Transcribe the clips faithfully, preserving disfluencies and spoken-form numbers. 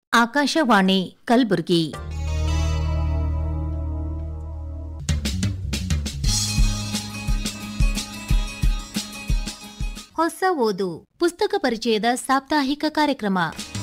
ಆಕಾಶವಾಣಿ ಕಲಬುರಗಿ. ಹೊಸ ಓದು ಪುಸ್ತಕ ಪರಿಚಯದ ಸಾಪ್ತಾಹಿಕ ಕಾರ್ಯಕ್ರಮ.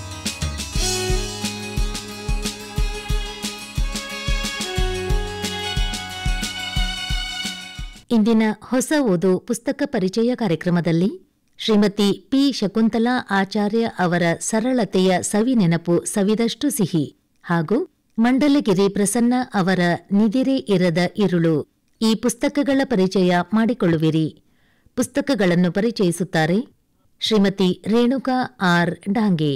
ಇಂದಿನ ಹೊಸ ಓದು ಪುಸ್ತಕ ಪರಿಚಯ ಕಾರ್ಯಕ್ರಮದಲ್ಲಿ ಶ್ರೀಮತಿ ಪಿ ಶಕುಂತಲಾ ಆಚಾರ್ಯ ಅವರ ಸರಳತೆಯ ಸವಿ ನೆನಪು ಸವಿದಷ್ಟು ಸಿಹಿ ಹಾಗೂ ಮಂಡಲಗಿರಿ ಪ್ರಸನ್ನ ಅವರ ನಿದಿರೆ ಇರದ ಇರುಳು ಈ ಪುಸ್ತಕಗಳ ಪರಿಚಯ ಮಾಡಿಕೊಳ್ಳುವಿರಿ. ಪುಸ್ತಕಗಳನ್ನು ಪರಿಚಯಿಸುತ್ತಾರೆ ಶ್ರೀಮತಿ ರೇಣುಕಾ ಆರ್ ಡಾಂಗೆ.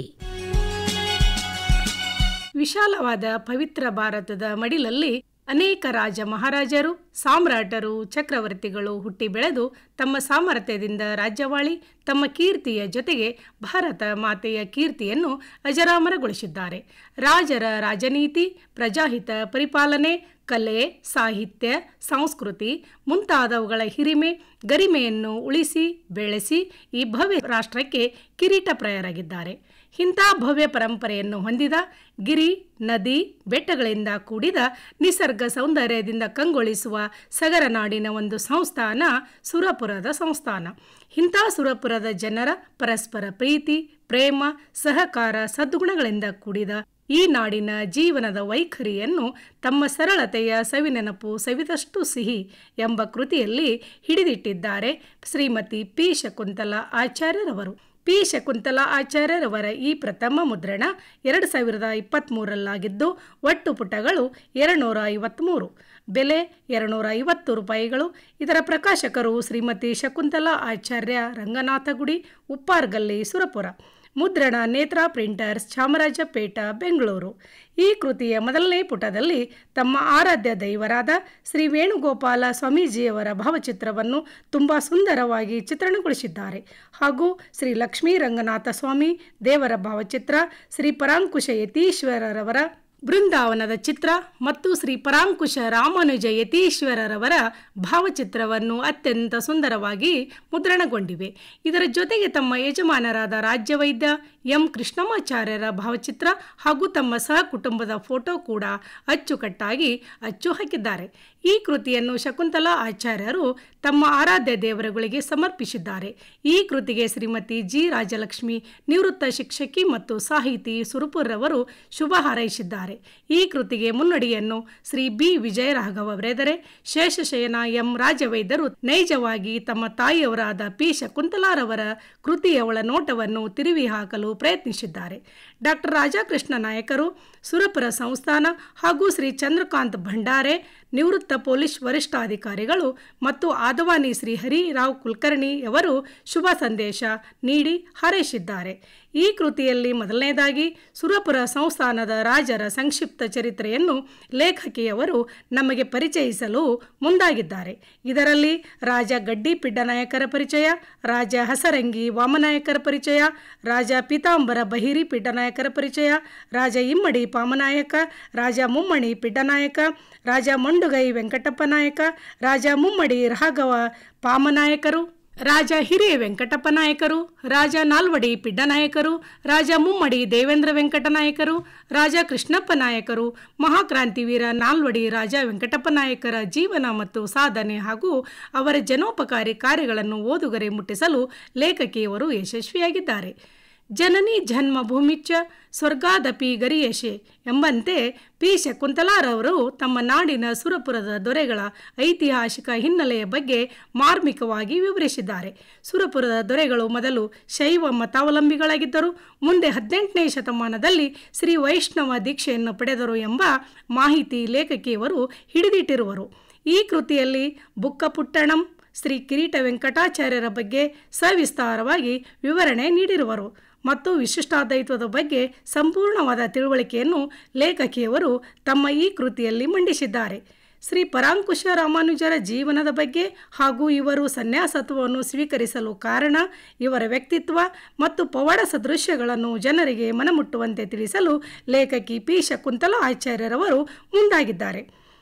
ವಿಶಾಲವಾದ ಪವಿತ್ರ ಭಾರತದ ಮಡಿಲಲ್ಲಿ ಅನೇಕ ರಾಜ ಮಹಾರಾಜರು, ಸಾಮ್ರಾಟರು, ಚಕ್ರವರ್ತಿಗಳು ಹುಟ್ಟಿ ಬೆಳೆದು ತಮ್ಮ ಸಾಮರ್ಥ್ಯದಿಂದ ರಾಜ್ಯವಾಳಿ ತಮ್ಮ ಕೀರ್ತಿಯ ಜೊತೆಗೆ ಭಾರತ ಮಾತೆಯ ಕೀರ್ತಿಯನ್ನು ಅಜರಾಮರಗೊಳಿಸಿದ್ದಾರೆ. ರಾಜರ ರಾಜನೀತಿ, ಪ್ರಜಾಹಿತ ಪರಿಪಾಲನೆ, ಕಲೆ, ಸಾಹಿತ್ಯ, ಸಂಸ್ಕೃತಿ ಮುಂತಾದವುಗಳ ಹಿರಿಮೆ ಗರಿಮೆಯನ್ನು ಉಳಿಸಿ ಬೆಳೆಸಿ ಈ ಭವ್ಯ ರಾಷ್ಟ್ರಕ್ಕೆ ಕಿರೀಟಪ್ರಾಯರಾಗಿದ್ದಾರೆ. ಇಂಥ ಭವ್ಯ ಪರಂಪರೆಯನ್ನು ಹೊಂದಿದ ಗಿರಿ, ನದಿ, ಬೆಟ್ಟಗಳಿಂದ ಕೂಡಿದ ನಿಸರ್ಗ ಸೌಂದರ್ಯದಿಂದ ಕಂಗೊಳಿಸುವ ಸಗರನಾಡಿನ ಒಂದು ಸಂಸ್ಥಾನ ಸುರಪುರದ ಸಂಸ್ಥಾನ. ಇಂಥ ಸುರಪುರದ ಜನರ ಪರಸ್ಪರ ಪ್ರೀತಿ, ಪ್ರೇಮ, ಸಹಕಾರ, ಸದ್ಗುಣಗಳಿಂದ ಕೂಡಿದ ಈ ನಾಡಿನ ಜೀವನದ ವೈಖರಿಯನ್ನು ತಮ್ಮ ಸರಳತೆಯ ಸವಿನೆನಪು ಸವಿದಷ್ಟು ಸಿಹಿ ಎಂಬ ಕೃತಿಯಲ್ಲಿ ಹಿಡಿದಿಟ್ಟಿದ್ದಾರೆ ಶ್ರೀಮತಿ ಪಿ ಶಕುಂತಲಾ ಆಚಾರ್ಯರವರು. ಪಿ ಶಕುಂತಲಾ ಆಚಾರ್ಯರವರ ಈ ಪ್ರಥಮ ಮುದ್ರಣ ಎರಡು ಸಾವಿರದ ಇಪ್ಪತ್ತ್ಮೂರರಲ್ಲಾಗಿದ್ದು ಒಟ್ಟು ಪುಟಗಳು ಎರಡುನೂರ ಐವತ್ತ್ಮೂರು, ಬೆಲೆ ಎರಡುನೂರ ಐವತ್ತು ರೂಪಾಯಿಗಳು. ಇದರ ಪ್ರಕಾಶಕರು ಶ್ರೀಮತಿ ಶಕುಂತಲಾ ಆಚಾರ್ಯ, ರಂಗನಾಥಗುಡಿ, ಉಪ್ಪಾರ್ಗಲ್ಲಿ, ಸುರಪುರ. ಮುದ್ರಣ ನೇತ್ರಾ ಪ್ರಿಂಟರ್ಸ್, ಚಾಮರಾಜಪೇಟ, ಬೆಂಗಳೂರು. ಈ ಕೃತಿಯ ಮೊದಲನೇ ಪುಟದಲ್ಲಿ ತಮ್ಮ ಆರಾಧ್ಯ ದೈವರಾದ ಶ್ರೀ ವೇಣುಗೋಪಾಲ ಸ್ವಾಮೀಜಿಯವರ ಭಾವಚಿತ್ರವನ್ನು ತುಂಬ ಸುಂದರವಾಗಿ ಚಿತ್ರಣಗೊಳಿಸಿದ್ದಾರೆ. ಹಾಗೂ ಶ್ರೀ ಲಕ್ಷ್ಮೀ ರಂಗನಾಥ ಸ್ವಾಮಿ ದೇವರ ಭಾವಚಿತ್ರ, ಶ್ರೀ ಪರಾಂಕುಶ ಯತೀಶ್ವರರವರ ಬೃಂದಾವನದ ಚಿತ್ರ ಮತ್ತು ಶ್ರೀ ಪರಾಂಕುಶ ರಾಮಾನುಜ ಯತೀಶ್ವರರವರ ಭಾವಚಿತ್ರವನ್ನು ಅತ್ಯಂತ ಸುಂದರವಾಗಿ ಮುದ್ರಣಗೊಂಡಿವೆ. ಇದರ ಜೊತೆಗೆ ತಮ್ಮ ಯಜಮಾನರಾದ ರಾಜ್ಯವೈದ್ಯ ಎಂ ಕೃಷ್ಣಮಾಚಾರ್ಯರ ಭಾವಚಿತ್ರ ಹಾಗೂ ತಮ್ಮ ಸಹ ಕುಟುಂಬದ ಫೋಟೋ ಕೂಡ ಅಚ್ಚುಕಟ್ಟಾಗಿ ಅಚ್ಚು ಹಾಕಿದ್ದಾರೆ. ಈ ಕೃತಿಯನ್ನು ಶಕುಂತಲಾ ಆಚಾರ್ಯರು ತಮ್ಮ ಆರಾಧ್ಯ ದೇವರುಗಳಿಗೆ ಸಮರ್ಪಿಸಿದ್ದಾರೆ. ಈ ಕೃತಿಗೆ ಶ್ರೀಮತಿ ಜಿ ರಾಜಲಕ್ಷ್ಮಿ, ನಿವೃತ್ತ ಶಿಕ್ಷಕಿ ಮತ್ತು ಸಾಹಿತಿ, ಸುರಪುರವರು ಶುಭ ಹಾರೈಸಿದ್ದಾರೆ. ಈ ಕೃತಿಗೆ ಮುನ್ನುಡಿಯನ್ನು ಶ್ರೀ ಬಿ ವಿಜಯರಾಘವ ಬರೆದರೆ, ಶೇಷಶಯನ ಎಂ ರಾಜವೈದ್ಯರು ನೈಜವಾಗಿ ತಮ್ಮ ತಾಯಿಯವರಾದ ಪಿ ಶಕುಂತಲಾರವರ ಕೃತಿಯ ಒಳನೋಟವನ್ನು ತಿರುವಿ ಹಾಕಲು ಪ್ರಯತ್ನಿಸಿದ್ದಾರೆ. ಡಾಕ್ಟರ್ ರಾಜಕೃಷ್ಣ ನಾಯಕರು, ಸುರಪುರ ಸಂಸ್ಥಾನ ಹಾಗೂ ಶ್ರೀ ಚಂದ್ರಕಾಂತ್ ಭಂಡಾರೆ, ನಿವೃತ್ತ ಪೊಲೀಸ್ ವರಿಷ್ಠಾಧಿಕಾರಿಗಳು ಮತ್ತು ಆದವಾನಿ ಶ್ರೀ ಹರಿರಾವ್ ಕುಲಕರ್ಣಿಯವರು ಶುಭ ಸಂದೇಶ ನೀಡಿ ಹಾರೈಸಿದ್ದಾರೆ. ಈ ಕೃತಿಯಲ್ಲಿ ಮೊದಲನೇದಾಗಿ ಸುರಪುರ ಸಂಸ್ಥಾನದ ರಾಜರ ಸಂಕ್ಷಿಪ್ತ ಚರಿತ್ರೆಯನ್ನು ಲೇಖಕಿಯವರು ನಮಗೆ ಪರಿಚಯಿಸಲು ಮುಂದಾಗಿದ್ದಾರೆ. ಇದರಲ್ಲಿ ರಾಜ ಗಡ್ಡಿ ಪಿಡ್ಡನಾಯಕರ ಪರಿಚಯ, ರಾಜ ಹಸರಂಗಿ ವಾಮನಾಯಕರ ಪರಿಚಯ, ರಾಜ ಪೀತಾಂಬರ ಬಹಿರಿ ಪಿಡ್ಡನಾಯಕರ ಪರಿಚಯ, ರಾಜ ಇಮ್ಮಡಿ ಪಾಮನಾಯಕ, ರಾಜ ಮುಮ್ಮಡಿ ಪಿಡ್ಡನಾಯಕ, ರಾಜ ಮಂಡುಗೈ ವೆಂಕಟಪ್ಪ ನಾಯಕ, ರಾಜ ಮುಮ್ಮಡಿ ರಾಘವ ಪಾಮನಾಯಕರು, ರಾಜ ಹಿರಿಯ ವೆಂಕಟಪ್ಪ ನಾಯಕರು, ರಾಜ ನಾಲ್ವಡಿ ಪಿಡ್ಡನಾಯಕರು, ರಾಜ ಮುಮ್ಮಡಿ ದೇವೇಂದ್ರ ವೆಂಕಟನಾಯಕರು, ರಾಜ ಕೃಷ್ಣಪ್ಪ ನಾಯಕರು, ಮಹಾಕ್ರಾಂತಿವೀರ ನಾಲ್ವಡಿ ರಾಜ ವೆಂಕಟಪ್ಪ ನಾಯಕರ ಜೀವನ ಮತ್ತು ಸಾಧನೆ ಹಾಗೂ ಅವರ ಜನೋಪಕಾರಿ ಕಾರ್ಯಗಳನ್ನು ಓದುಗರೆ ಮುಟ್ಟಿಸಲು ಲೇಖಕಿಯವರು ಯಶಸ್ವಿಯಾಗಿದ್ದಾರೆ. ಜನನಿ ಜನ್ಮಭೂಮಿಚ್ಚ ಸ್ವರ್ಗಾದಪಿ ಗರಿಯಶೆ ಎಂಬಂತೆ ಪಿ ಶಕುಂತಲಾರವರು ತಮ್ಮ ನಾಡಿನ ಸುರಪುರದ ದೊರೆಗಳ ಐತಿಹಾಸಿಕ ಹಿನ್ನೆಲೆಯ ಬಗ್ಗೆ ಮಾರ್ಮಿಕವಾಗಿ ವಿವರಿಸಿದ್ದಾರೆ. ಸುರಪುರದ ದೊರೆಗಳು ಮೊದಲು ಶೈವ ಮತಾವಲಂಬಿಗಳಾಗಿದ್ದರು, ಮುಂದೆ ಹದಿನೆಂಟನೇ ಶತಮಾನದಲ್ಲಿ ಶ್ರೀ ವೈಷ್ಣವ ದೀಕ್ಷೆಯನ್ನು ಪಡೆದರು ಎಂಬ ಮಾಹಿತಿ ಲೇಖಕಿಯವರು ಹಿಡಿದಿಟ್ಟಿರುವರು. ಈ ಕೃತಿಯಲ್ಲಿ ಬುಕ್ಕಪುಟ್ಟಣಂ ಶ್ರೀ ಕಿರೀಟ ವೆಂಕಟಾಚಾರ್ಯರ ಬಗ್ಗೆ ಸವಿಸ್ತಾರವಾಗಿ ವಿವರಣೆ ನೀಡಿರುವರು ಮತ್ತು ವಿಶಿಷ್ಟಾದ್ವೈತದ ಬಗ್ಗೆ ಸಂಪೂರ್ಣವಾದ ತಿಳುವಳಿಕೆಯನ್ನು ಲೇಖಕಿಯವರು ತಮ್ಮ ಈ ಕೃತಿಯಲ್ಲಿ ಮಂಡಿಸಿದ್ದಾರೆ. ಶ್ರೀ ಪರಾಂಕುಶ ರಾಮಾನುಜರ ಜೀವನದ ಬಗ್ಗೆ ಹಾಗೂ ಇವರು ಸನ್ಯಾಸತ್ವವನ್ನು ಸ್ವೀಕರಿಸಲು ಕಾರಣ, ಇವರ ವ್ಯಕ್ತಿತ್ವ ಮತ್ತು ಪವಾಡ ಸದೃಶ್ಯಗಳನ್ನು ಜನರಿಗೆ ಮನಮುಟ್ಟುವಂತೆ ತಿಳಿಸಲು ಲೇಖಕಿ ಪಿ ಶಕುಂತಲಾ ಆಚಾರ್ಯರವರು ಮುಂದಾಗಿದ್ದಾರೆ.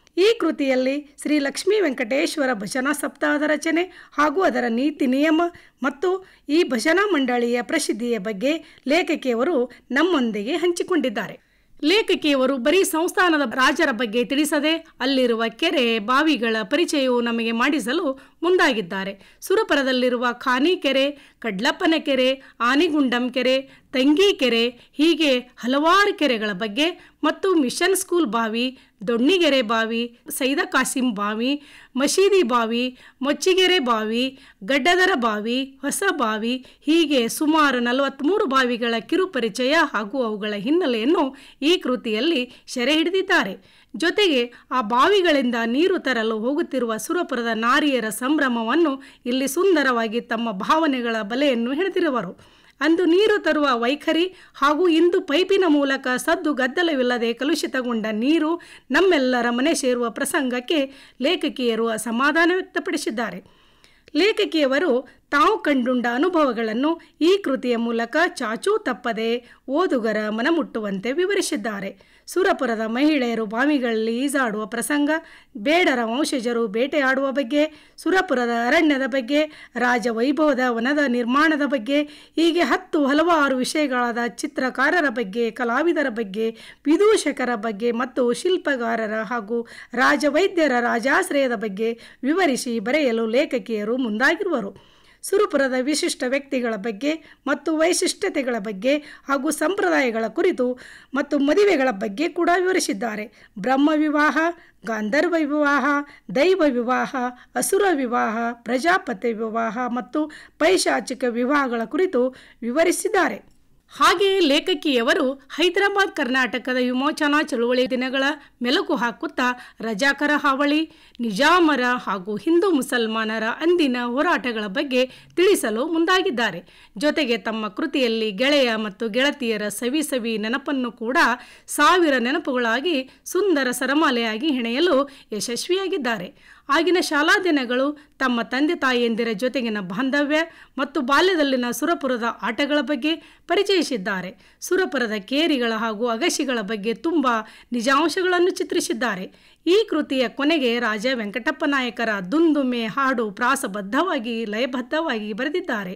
ಈ ಕೃತಿಯಲ್ಲಿ ಶ್ರೀ ಲಕ್ಷ್ಮೀ ವೆಂಕಟೇಶ್ವರ ಭಜನಾ ಸಪ್ತಾಹದ ರಚನೆ ಹಾಗೂ ಅದರ ನೀತಿ ನಿಯಮ ಮತ್ತು ಈ ಭಜನಾ ಮಂಡಳಿಯ ಪ್ರಸಿದ್ಧಿಯ ಬಗ್ಗೆ ಲೇಖಕಿಯವರು ನಮ್ಮೊಂದಿಗೆ ಹಂಚಿಕೊಂಡಿದ್ದಾರೆ. ಲೇಖಕಿಯವರು ಬರೀ ಸಂಸ್ಥಾನದ ರಾಜರ ಬಗ್ಗೆ ತಿಳಿಸದೆ ಅಲ್ಲಿರುವ ಕೆರೆ ಬಾವಿಗಳ ಪರಿಚಯವು ನಮಗೆ ಮಾಡಿಸಲು ಮುಂದಾಗಿದ್ದಾರೆ. ಸುರಪುರದಲ್ಲಿರುವ ಖಾನಿ ಕೆರೆ, ಕಡ್ಲಪ್ಪನ ಕೆರೆ, ಆನಿಗುಂಡಂ ಕೆರೆ, ತಂಗಿ ಕೆರೆ ಹೀಗೆ ಹಲವಾರು ಕೆರೆಗಳ ಬಗ್ಗೆ ಮತ್ತು ಮಿಷನ್ ಸ್ಕೂಲ್ ಬಾವಿ, ದೊಣ್ಣಿಗೆರೆ ಬಾವಿ, ಸೈದ ಕಾಸಿಂ ಬಾವಿ, ಮಸೀದಿ ಬಾವಿ, ಮೊಚ್ಚಿಗೆರೆ ಬಾವಿ, ಗಡ್ಡದರ ಬಾವಿ, ಹೊಸ ಬಾವಿ ಹೀಗೆ ಸುಮಾರು ನಲವತ್ತ್ಮೂರು ಬಾವಿಗಳ ಕಿರುಪರಿಚಯ ಹಾಗೂ ಅವುಗಳ ಹಿನ್ನೆಲೆಯನ್ನು ಈ ಕೃತಿಯಲ್ಲಿ ಸೆರೆ ಹಿಡಿದಿದ್ದಾರೆ. ಜೊತೆಗೆ ಆ ಬಾವಿಗಳಿಂದ ನೀರು ತರಲು ಹೋಗುತ್ತಿರುವ ಸುರಪುರದ ನಾರಿಯರ ಸಂಭ್ರಮವನ್ನು ಇಲ್ಲಿ ಸುಂದರವಾಗಿ ತಮ್ಮ ಭಾವನೆಗಳ ಬಲೆಯನ್ನು ಹೆಣೆದಿರುವರು. ಅಂದು ನೀರು ತರುವ ವೈಖರಿ ಹಾಗೂ ಇಂದು ಪೈಪಿನ ಮೂಲಕ ಸದ್ದು ಗದ್ದಲವಿಲ್ಲದೆ ಕಲುಷಿತಗೊಂಡ ನೀರು ನಮ್ಮೆಲ್ಲರ ಮನೆ ಸೇರುವ ಪ್ರಸಂಗಕ್ಕೆ ಲೇಖಕಿಯರು ಅಸಮಾಧಾನ ವ್ಯಕ್ತಪಡಿಸಿದ್ದಾರೆ. ಲೇಖಕಿಯವರು ತಾವು ಕಂಡುಂಡ ಅನುಭವಗಳನ್ನು ಈ ಕೃತಿಯ ಮೂಲಕ ಚಾಚೂ ತಪ್ಪದೆ ಓದುಗರ ಮನಮುಟ್ಟುವಂತೆ ವಿವರಿಸಿದ್ದಾರೆ. ಸುರಪುರದ ಮಹಿಳೆಯರು ಬಾವಿಗಳಲ್ಲಿ ಈಜಾಡುವ ಪ್ರಸಂಗ, ಬೇಡರ ವಂಶಜರು ಬೇಟೆಯಾಡುವ ಬಗ್ಗೆ, ಸುರಪುರದ ಅರಣ್ಯದ ಬಗ್ಗೆ, ರಾಜವೈಭವದ ವನದ ನಿರ್ಮಾಣದ ಬಗ್ಗೆ ಹೀಗೆ ಹತ್ತು ಹಲವಾರು ವಿಷಯಗಳಾದ ಚಿತ್ರಕಾರರ ಬಗ್ಗೆ, ಕಲಾವಿದರ ಬಗ್ಗೆ, ವಿದೂಷಕರ ಬಗ್ಗೆ ಮತ್ತು ಶಿಲ್ಪಗಾರರ ಹಾಗೂ ರಾಜವೈದ್ಯರ ರಾಜಾಶ್ರಯದ ಬಗ್ಗೆ ವಿವರಿಸಿ ಬರೆಯಲು ಲೇಖಕಿಯರು ಮುಂದಾಗಿರುವರು. ಸುರಪುರದ ವಿಶಿಷ್ಟ ವ್ಯಕ್ತಿಗಳ ಬಗ್ಗೆ ಮತ್ತು ವೈಶಿಷ್ಟ್ಯತೆಗಳ ಬಗ್ಗೆ ಹಾಗೂ ಸಂಪ್ರದಾಯಗಳ ಕುರಿತು ಮತ್ತು ಮದುವೆಗಳ ಬಗ್ಗೆ ಕೂಡ ವಿವರಿಸಿದ್ದಾರೆ. ಬ್ರಹ್ಮ ವಿವಾಹ, ಗಾಂಧರ್ವ ವಿವಾಹ, ದೈವ ವಿವಾಹ, ಅಸುರ ವಿವಾಹ, ಪ್ರಜಾಪತಿ ವಿವಾಹ ಮತ್ತು ಪೈಶಾಚಿಕ ವಿವಾಹಗಳ ಕುರಿತು ವಿವರಿಸಿದ್ದಾರೆ. ಹಾಗೆಯೇ ಲೇಖಕಿಯವರು ಹೈದರಾಬಾದ್ ಕರ್ನಾಟಕದ ವಿಮೋಚನಾ ಚಳುವಳಿ ದಿನಗಳ ಮೆಲುಕು ಹಾಕುತ್ತಾ ರಜಾಕರ ಹಾವಳಿ, ನಿಜಾಮರ ಹಾಗೂ ಹಿಂದೂ ಮುಸಲ್ಮಾನರ ಅಂದಿನ ಹೋರಾಟಗಳ ಬಗ್ಗೆ ತಿಳಿಸಲು ಮುಂದಾಗಿದ್ದಾರೆ. ಜೊತೆಗೆ ತಮ್ಮ ಕೃತಿಯಲ್ಲಿ ಗೆಳೆಯ ಮತ್ತು ಗೆಳತಿಯರ ಸವಿ ಸವಿ ನೆನಪನ್ನು ಕೂಡ ಸಾವಿರ ನೆನಪುಗಳಾಗಿ ಸುಂದರ ಸರಮಾಲೆಯಾಗಿ ಹೆಣೆಯಲು ಯಶಸ್ವಿಯಾಗಿದ್ದಾರೆ. ಆಗಿನ ಶಾಲಾ ದಿನಗಳು, ತಮ್ಮ ತಂದೆ ತಾಯಿಯಂದಿರ ಜೊತೆಗಿನ ಬಾಂಧವ್ಯ ಮತ್ತು ಬಾಲ್ಯದಲ್ಲಿನ ಸುರಪುರದ ಆಟಗಳ ಬಗ್ಗೆ ಪರಿಚಯಿಸಿದ್ದಾರೆ. ಸುರಪುರದ ಕೇರಿಗಳ ಹಾಗೂ ಅಗಶಿಗಳ ಬಗ್ಗೆ ತುಂಬ ನಿಜಾಂಶಗಳನ್ನು ಚಿತ್ರಿಸಿದ್ದಾರೆ. ಈ ಕೃತಿಯ ಕೊನೆಗೆ ರಾಜ ವೆಂಕಟಪ್ಪ ನಾಯಕರ ದುಂದುಮೆ ಹಾಡು ಪ್ರಾಸಬದ್ಧವಾಗಿ ಲಯಬದ್ಧವಾಗಿ ಬರೆದಿದ್ದಾರೆ.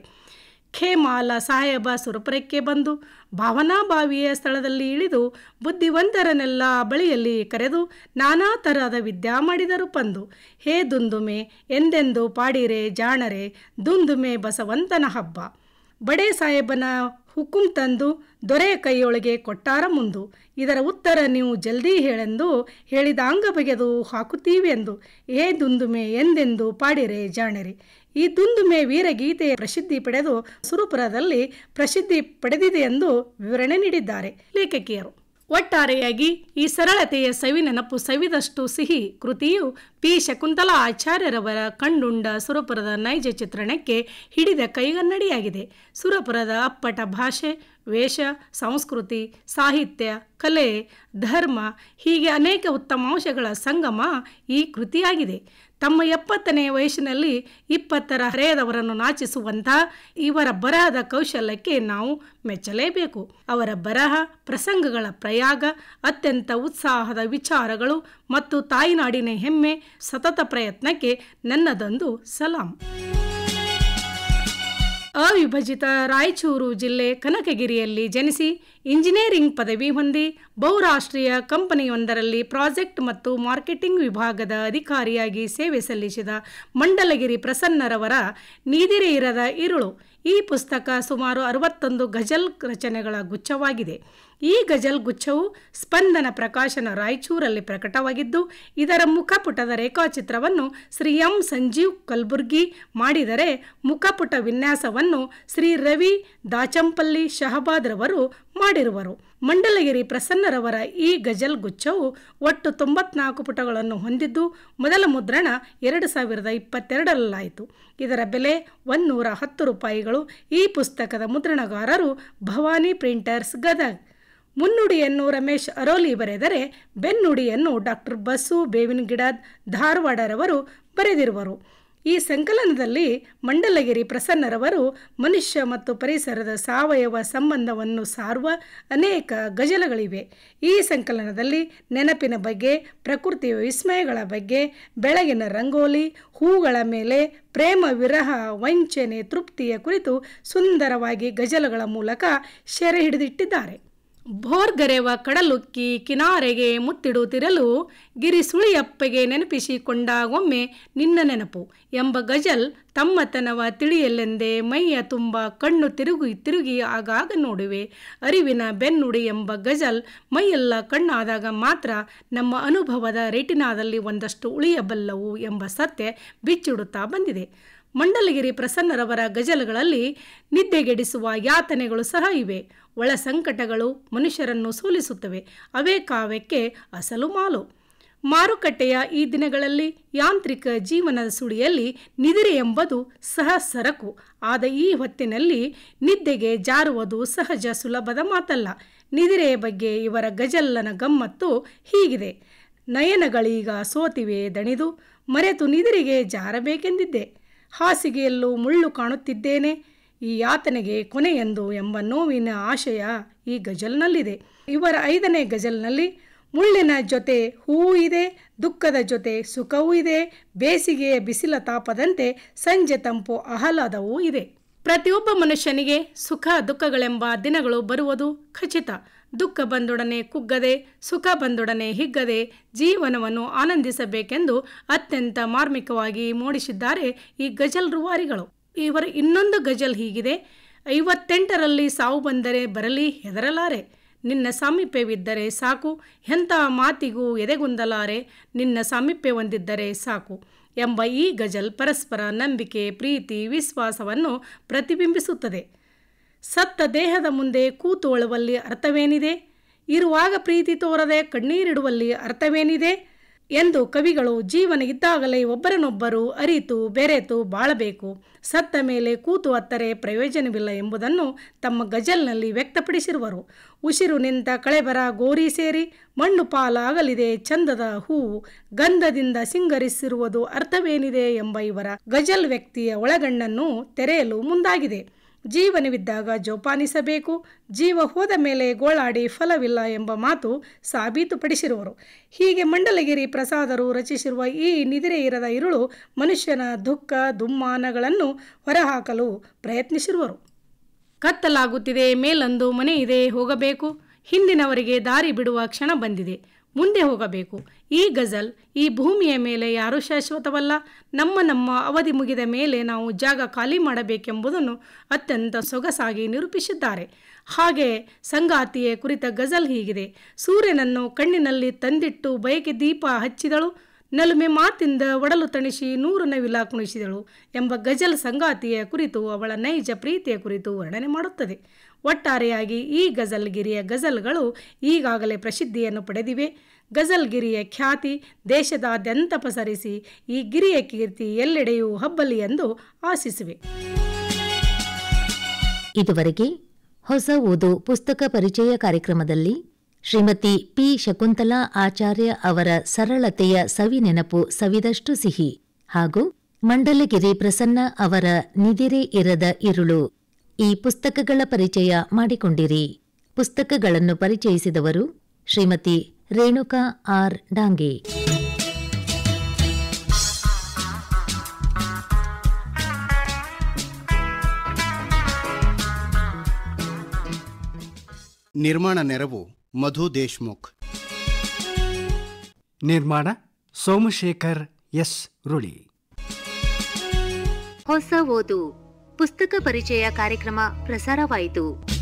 ಖೇಮಾಲ ಸಾಹೇಬ ಸುರಪುರಕ್ಕೆ ಬಂದು ಭಾವನಾ ಬಾವಿಯ ಸ್ಥಳದಲ್ಲಿ ಇಳಿದು ಬುದ್ಧಿವಂತರನ್ನೆಲ್ಲ ಬಳಿಯಲ್ಲಿ ಕರೆದು ನಾನಾ ತರಹದ ವಿದ್ಯಾ ಮಾಡಿದರು ಪಂದು. ಹೇ ದುಂದುಮೆ ಎಂದೆಂದು ಪಾಡಿರೆ ಜಾಣರೆ, ದುಂದುಮೆ ಬಸವಂತನ ಹಬ್ಬ. ಬಡೆ ಸಾಹೇಬನ ಹುಕುಂ ತಂದು ದೊರೆಯ ಕೈಯೊಳಗೆ ಕೊಟ್ಟಾರ ಮುಂದು. ಇದರ ಉತ್ತರ ನೀವು ಜಲ್ದಿ ಹೇಳೆಂದು ಹೇಳಿದಾಂಗ ಬಗೆದು ಹಾಕುತ್ತೀವಿ ಎಂದು. ಏ ದುಂದುಮೆ ಎಂದೆಂದು ಪಾಡಿರೆ ಜಾಣರೆ. ಈ ದುಂದುಮೆ ವೀರಗೀತೆಯ ಪ್ರಸಿದ್ಧಿ ಪಡೆದು ಸುರಪುರದಲ್ಲಿ ಪ್ರಸಿದ್ಧಿ ಪಡೆದಿದೆ ಎಂದು ವಿವರಣೆ ನೀಡಿದ್ದಾರೆ ಲೇಖಕಿಯರು. ಒಟ್ಟಾರೆಯಾಗಿ ಈ ಸರಳತೆಯ ಸವಿ ನೆನಪು ಸವಿದಷ್ಟು ಸಿಹಿ ಕೃತಿಯು ಪಿ ಶಕುಂತಲಾ ಆಚಾರ್ಯರವರ ಕಂಡುಂಡ ಸುರಪುರದ ನೈಜ ಚಿತ್ರಣಕ್ಕೆ ಹಿಡಿದ ಕೈಗನ್ನಡಿಯಾಗಿದೆ. ಸುರಪುರದ ಅಪ್ಪಟ ಭಾಷೆ, ವೇಷ, ಸಂಸ್ಕೃತಿ, ಸಾಹಿತ್ಯ, ಕಲೆ, ಧರ್ಮ ಹೀಗೆ ಅನೇಕ ಉತ್ತಮಾಂಶಗಳ ಸಂಗಮ ಈ ಕೃತಿಯಾಗಿದೆ. ತಮ್ಮ ಎಪ್ಪತ್ತನೇ ವಯಸ್ಸಿನಲ್ಲಿ ಇಪ್ಪತ್ತರ ಹರೆಯದವರನ್ನು ನಾಚಿಸುವಂಥ ಇವರ ಬರಹದ ಕೌಶಲ್ಯಕ್ಕೆ ನಾವು ಮೆಚ್ಚಲೇಬೇಕು. ಅವರ ಬರಹ, ಪ್ರಸಂಗಗಳ ಪ್ರಯಾಗ, ಅತ್ಯಂತ ಉತ್ಸಾಹದ ವಿಚಾರಗಳು ಮತ್ತು ತಾಯಿನಾಡಿನ ಹೆಮ್ಮೆ, ಸತತ ಪ್ರಯತ್ನಕ್ಕೆ ನನ್ನದೊಂದು ಸಲಾಂ. ಅವಿಭಜಿತ ರಾಯಚೂರು ಜಿಲ್ಲೆ ಕನಕಗಿರಿಯಲ್ಲಿ ಜನಿಸಿ ಇಂಜಿನಿಯರಿಂಗ್ ಪದವಿ ಹೊಂದಿ ಬಹುರಾಷ್ಟ್ರೀಯ ಕಂಪನಿಯೊಂದರಲ್ಲಿ ಪ್ರಾಜೆಕ್ಟ್ ಮತ್ತು ಮಾರ್ಕೆಟಿಂಗ್ ವಿಭಾಗದ ಅಧಿಕಾರಿಯಾಗಿ ಸೇವೆ ಸಲ್ಲಿಸಿದ ಮಂಡಲಗಿರಿ ಪ್ರಸನ್ನರವರ ನೀದಿರೆ ಇರದ ಇರುಳು ಈ ಪುಸ್ತಕ ಸುಮಾರು ಅರವತ್ತೊಂದು ಗಜಲ್ ರಚನೆಗಳ ಗುಚ್ಛವಾಗಿದೆ. ಈ ಗಜಲ್ ಗುಚ್ಛವು ಸ್ಪಂದನ ಪ್ರಕಾಶನ ರಾಯಚೂರಲ್ಲಿ ಪ್ರಕಟವಾಗಿದ್ದು, ಇದರ ಮುಖಪುಟದ ರೇಖಾಚಿತ್ರವನ್ನು ಶ್ರೀ ಎಂ ಸಂಜೀವ್ ಕಲ್ಬುರ್ಗಿ ಮಾಡಿದರೆ, ಮುಖಪುಟ ವಿನ್ಯಾಸವನ್ನು ಶ್ರೀ ರವಿ ದಾಚಂಪಲ್ಲಿ ಶಹಬಾದ್ರವರು ಮಾಡಿರುವರು. ಮಂಡಲಗಿರಿ ಪ್ರಸನ್ನರವರ ಈ ಗಜಲ್ ಗುಚ್ಛವು ಒಟ್ಟು ತೊಂಬತ್ನಾಲ್ಕು ಪುಟಗಳನ್ನು ಹೊಂದಿದ್ದು, ಮೊದಲ ಮುದ್ರಣ ಎರಡು ಸಾವಿರದ ಇಪ್ಪತ್ತೆರಡರಲ್ಲಾಯಿತು. ಇದರ ಬೆಲೆ ಒಂದೂರ ಹತ್ತು ರೂಪಾಯಿಗಳು. ಈ ಪುಸ್ತಕದ ಮುದ್ರಣಗಾರರು ಭವಾನಿ ಪ್ರಿಂಟರ್ಸ್ ಗದಗ್. ಮುನ್ನುಡಿಯನ್ನು ರಮೇಶ್ ಅರೋಲಿ ಬರೆದರೆ, ಬೆನ್ನುಡಿಯನ್ನು ಡಾಕ್ಟರ್ ಬಸು ಬೇವಿನಗಿಡದ್ ಧಾರವಾಡರವರು ಬರೆದಿರುವರು. ಈ ಸಂಕಲನದಲ್ಲಿ ಮಂಡಲಗಿರಿ ಪ್ರಸನ್ನರವರು ಮನುಷ್ಯ ಮತ್ತು ಪರಿಸರದ ಸಾವಯವ ಸಂಬಂಧವನ್ನು ಸಾರುವ ಅನೇಕ ಗಜಲಗಳಿವೆ. ಈ ಸಂಕಲನದಲ್ಲಿ ನೆನಪಿನ ಬಗ್ಗೆ, ಪ್ರಕೃತಿಯ ವಿಸ್ಮಯಗಳ ಬಗ್ಗೆ, ಬೆಳಗಿನ ರಂಗೋಲಿ, ಹೂಗಳ ಮೇಲೆ, ಪ್ರೇಮ ವಿರಹ, ವಂಚನೆ, ತೃಪ್ತಿಯ ಕುರಿತು ಸುಂದರವಾಗಿ ಗಜಲಗಳ ಮೂಲಕ ಸೆರೆ ಹಿಡಿದಿಟ್ಟಿದ್ದಾರೆ. ಭೋರ್ಗರೆವ ಕಡಲುಕ್ಕಿ ಕಿನಾರೆಗೆ ಮುತ್ತಿಡುತ್ತಿರಲು ಗಿರಿ ಸುಳಿಯಪ್ಪಗೆ ನೆನಪಿಸಿಕೊಂಡಾಗೊಮ್ಮೆ ನಿನ್ನ ನೆನಪು ಎಂಬ ಗಜಲ್ ತಮ್ಮತನವ ತಿಳಿಯಲೆಂದೇ ಮೈಯ ತುಂಬ ಕಣ್ಣು ತಿರುಗಿ ತಿರುಗಿ ಆಗಾಗ ನೋಡುವೆ. ಅರಿವಿನ ಬೆನ್ನುಡಿ ಎಂಬ ಗಜಲ್ ಮೈಯೆಲ್ಲ ಕಣ್ಣಾದಾಗ ಮಾತ್ರ ನಮ್ಮ ಅನುಭವದ ರೆಟಿನಾದಲ್ಲಿ ಒಂದಷ್ಟು ಉಳಿಯಬಲ್ಲವು ಎಂಬ ಸತ್ಯ ಬಿಚ್ಚಿಡುತ್ತಾ ಬಂದಿದೆ. ಮಂಡಲಗಿರಿ ಪ್ರಸನ್ನರವರ ಗಜಲ್ಗಳಲ್ಲಿ ನಿದ್ದೆಗೆಡಿಸುವ ಯಾತನೆಗಳು ಸಹ ಇವೆ. ಒಳ ಸಂಕಟಗಳು ಮನುಷ್ಯರನ್ನು ಸೋಲಿಸುತ್ತವೆ. ಅವೇ ಕಾವ್ಯಕ್ಕೆ ಅಸಲು ಮಾಲು. ಮಾರುಕಟ್ಟೆಯ ಈ ದಿನಗಳಲ್ಲಿ ಯಾಂತ್ರಿಕ ಜೀವನದ ಸುಳಿಯಲ್ಲಿ ನಿದ್ರೆ ಎಂಬುದು ಸಹ ಸರಕು. ಆದ ಈ ಹೊತ್ತಿನಲ್ಲಿ ನಿದ್ದೆಗೆ ಜಾರುವುದು ಸಹಜ, ಸುಲಭದ ಮಾತಲ್ಲ. ನಿದ್ರೆಯ ಬಗ್ಗೆ ಇವರ ಗಜಲ್ಲನ ಗಮ್ಮತ್ತು ಹೀಗಿದೆ. ನಯನಗಳೀಗ ಸೋತಿವೆ ದಣಿದು, ಮರೆತು ನಿದ್ರೆಗೆ ಜಾರಬೇಕೆಂದಿದ್ದೆ. ಹಾಸಿಗೆಯಲ್ಲೂ ಮುಳ್ಳು ಕಾಣುತ್ತಿದ್ದೇನೆ, ಈ ಯಾತನೆಗೆ ಕೊನೆಯೆಂದು ಎಂಬ ನೋವಿನ ಆಶಯ ಈ ಗಜಲ್ನಲ್ಲಿದೆ. ಇವರ ಐದನೇ ಗಜಲ್ನಲ್ಲಿ ಮುಳ್ಳಿನ ಜೊತೆ ಹೂವು ಇದೆ, ದುಃಖದ ಜೊತೆ ಸುಖವೂ ಇದೆ, ಬೇಸಿಗೆಯ ಬಿಸಿಲ ತಾಪದಂತೆ ಸಂಜೆ ತಂಪು ಆಹ್ಲಾದವೂ ಇದೆ. ಪ್ರತಿಯೊಬ್ಬ ಮನುಷ್ಯನಿಗೆ ಸುಖ ದುಃಖಗಳೆಂಬ ದಿನಗಳು ಬರುವುದು ಖಚಿತ. ದುಃಖ ಬಂದೊಡನೆ ಕುಗ್ಗದೆ, ಸುಖ ಬಂದೊಡನೆ ಹಿಗ್ಗದೆ ಜೀವನವನ್ನು ಆನಂದಿಸಬೇಕೆಂದು ಅತ್ಯಂತ ಮಾರ್ಮಿಕವಾಗಿ ಮೂಡಿಸಿದ್ದಾರೆ ಈ ಗಜಲ್ ರೂವಾರಿಗಳು. ಇವರ ಇನ್ನೊಂದು ಗಜಲ್ ಹೀಗಿದೆ. ಐವತ್ತೆಂಟರಲ್ಲಿ ಸಾವು ಬಂದರೆ ಬರಲಿ ಹೆದರಲಾರೆ, ನಿನ್ನ ಸಾಮೀಪ್ಯವಿದ್ದರೆ ಸಾಕು, ಎಂಥ ಮಾತಿಗೂ ಎದೆಗುಂದಲಾರೆ, ನಿನ್ನ ಸಾಮೀಪ್ಯ ಹೊಂದಿದ್ದರೆ ಸಾಕು ಎಂಬ ಈ ಗಜಲ್ ಪರಸ್ಪರ ನಂಬಿಕೆ, ಪ್ರೀತಿ, ವಿಶ್ವಾಸವನ್ನು ಪ್ರತಿಬಿಂಬಿಸುತ್ತದೆ. ಸತ್ತ ದೇಹದ ಮುಂದೆ ಕೂತು ಅಳುವಲ್ಲಿ ಅರ್ಥವೇನಿದೆ, ಇರುವಾಗ ಪ್ರೀತಿ ತೋರದೆ ಕಣ್ಣೀರಿಡುವಲ್ಲಿ ಅರ್ಥವೇನಿದೆ ಎಂದು ಕವಿಗಳು ಜೀವನ ಇದ್ದಾಗಲೇ ಒಬ್ಬರನ್ನೊಬ್ಬರು ಅರಿತು ಬೆರೆತು ಬಾಳಬೇಕು, ಸತ್ತ ಮೇಲೆ ಕೂತು ಅತ್ತರೆ ಪ್ರಯೋಜನವಿಲ್ಲ ಎಂಬುದನ್ನು ತಮ್ಮ ಗಜಲ್ನಲ್ಲಿ ವ್ಯಕ್ತಪಡಿಸಿರುವರು. ಉಸಿರು ನಿಂತ ಕಳೆಬರ ಗೋರಿ ಸೇರಿ ಮಣ್ಣು ಪಾಲಾಗಲಿದೆ ಚಂದದ ಹೂವು, ಗಂಧದಿಂದ ಸಿಂಗರಿಸಿರುವುದು ಅರ್ಥವೇನಿದೆ ಎಂಬ ಇವರ ಗಜಲ್ ವ್ಯಕ್ತಿಯ ಒಳಗಣ್ಣನ್ನು ತೆರೆಯಲು ಮುಂದಾಗಿದೆ. ಜೀವನವಿದ್ದಾಗ ಜೋಪಾನಿಸಬೇಕು, ಜೀವ ಹೋದ ಮೇಲೆ ಗೋಳಾಡಿ ಫಲವಿಲ್ಲ ಎಂಬ ಮಾತು ಸಾಬೀತುಪಡಿಸಿರುವರು. ಹೀಗೆ ಮಂಡಲಗಿರಿ ಪ್ರಸಾದರು ರಚಿಸಿರುವ ಈ ನಿದ್ರೆ ಇರದ ಇರುಳು ಮನುಷ್ಯನ ದುಃಖ ದುಮ್ಮಾನಗಳನ್ನು ಹೊರಹಾಕಲು ಪ್ರಯತ್ನಿಸಿರುವರು. ಕತ್ತಲಾಗುತ್ತಿದೆ, ಮೇಲೊಂದು ಮನೆ ಇದೆ, ಹೋಗಬೇಕು, ಹಿಂದಿನವರಿಗೆ ದಾರಿ ಬಿಡುವ ಕ್ಷಣ ಬಂದಿದೆ, ಮುಂದೆ ಹೋಗಬೇಕು. ಈ ಗಜಲ್ ಈ ಭೂಮಿಯ ಮೇಲೆ ಯಾರೂ ಶಾಶ್ವತವಲ್ಲ, ನಮ್ಮ ನಮ್ಮ ಅವಧಿ ಮುಗಿದ ಮೇಲೆ ನಾವು ಜಾಗ ಖಾಲಿ ಮಾಡಬೇಕೆಂಬುದನ್ನು ಅತ್ಯಂತ ಸೊಗಸಾಗಿ ನಿರೂಪಿಸಿದ್ದಾರೆ. ಹಾಗೆ ಸಂಗಾತಿಯ ಕುರಿತ ಗಜಲ್ ಹೀಗಿದೆ. ಸೂರ್ಯನನ್ನು ಕಣ್ಣಿನಲ್ಲಿ ತಂದಿಟ್ಟು ಬಯಕೆ ದೀಪ ಹಚ್ಚಿದಳು, ನಲುಮೆ ಮಾತಿಂದ ಒಡಲು ತಣಿಸಿ ನೂರು ನವಿಲ ಕುಣಿಸಿದಳು ಎಂಬ ಗಜಲ್ ಸಂಗಾತಿಯ ಕುರಿತು ಅವಳ ನೈಜ ಪ್ರೀತಿಯ ಕುರಿತು ವರ್ಣನೆ ಮಾಡುತ್ತದೆ. ಒಟ್ಟಾರೆಯಾಗಿ ಈ ಗಜಲ್ಗಿರಿಯ ಗಜಲ್ಗಳು ಈಗಾಗಲೇ ಪ್ರಸಿದ್ಧಿಯನ್ನು ಪಡೆದಿವೆ. ಗಜಲ್ಗಿರಿಯ ಖ್ಯಾತಿ ದೇಶದಾದ್ಯಂತ ಪಸರಿಸಿ ಈ ಗಿರಿಯ ಕೀರ್ತಿ ಎಲ್ಲೆಡೆಯೂ ಹಬ್ಬಲಿ ಎಂದು ಆಶಿಸುವೆ. ಇದುವರೆಗೆ ಹೊಸ ಓದು ಪುಸ್ತಕ ಪರಿಚಯ ಕಾರ್ಯಕ್ರಮದಲ್ಲಿ ಶ್ರೀಮತಿ ಪಿ ಶಕುಂತಲಾ ಆಚಾರ್ಯ ಅವರ ಸರಳತೆಯ ಸವಿ ನೆನಪು ಸವಿದಷ್ಟು ಸಿಹಿ ಹಾಗೂ ಮಂಡಲಗಿರಿ ಪ್ರಸನ್ನ ಅವರ ನಿದಿರೆ ಇರದ ಇರುಳು ಈ ಪುಸ್ತಕಗಳ ಪರಿಚಯ ಮಾಡಿಕೊಂಡಿರಿ. ಪುಸ್ತಕಗಳನ್ನು ಪರಿಚಯಿಸಿದವರು ಶ್ರೀಮತಿ ರೇಣುಕಾ ಆರ್ ಡಾಂಗೆ. ನಿರ್ಮಾಣ ನೆರವು ಮಧು ದೇಶ್ಮುಖ್. ನಿರ್ಮಾಣ ಸೋಮಶೇಖರ್ ಎಸ್ ರುಳಿ. ಹೊಸ ಓದು ಪುಸ್ತಕ ಪರಿಚಯ ಕಾರ್ಯಕ್ರಮ ಪ್ರಸಾರವಾಯಿತು.